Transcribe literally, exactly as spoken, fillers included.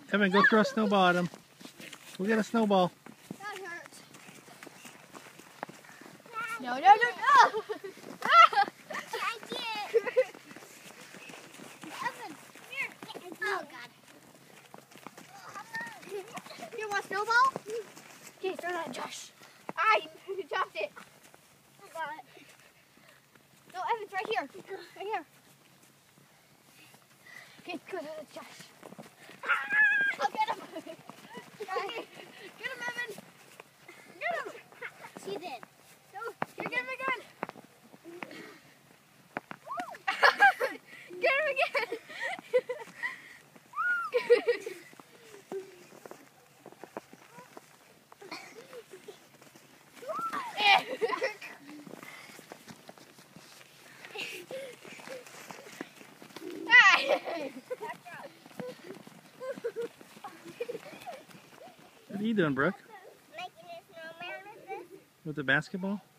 Evan, go throw a snowball at him. Go get a snowball. That hurts. No, no, no, no! Ah! I can't. Evan, here. Oh, God. You want a snowball? Okay, throw that at Josh. Ah, you dropped it. I got it. No, Evan, it's right here. Right here. Okay, good. That's Josh. Ah! I'll get him. Okay. Get him, Evan. Get him. She did. No, here, get him again. Get him again. What are you doing, Brooke? Making a snowman with this. With the basketball?